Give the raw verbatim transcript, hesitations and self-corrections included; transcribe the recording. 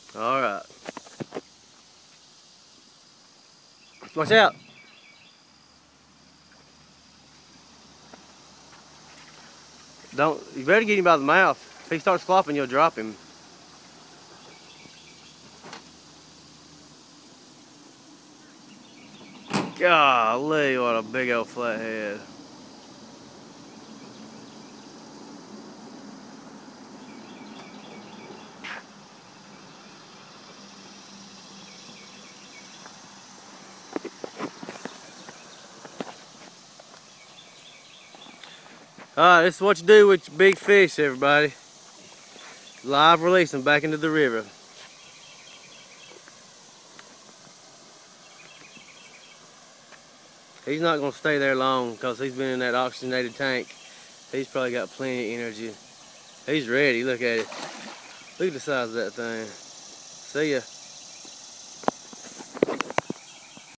All right. Watch out. Don't, you better get him by the mouth. If he starts flopping, you'll drop him. Golly, what a big old flathead. Alright, this is what you do with your big fish, everybody. Live release them back into the river. He's not going to stay there long because he's been in that oxygenated tank. He's probably got plenty of energy. He's ready. Look at it. Look at the size of that thing. See ya.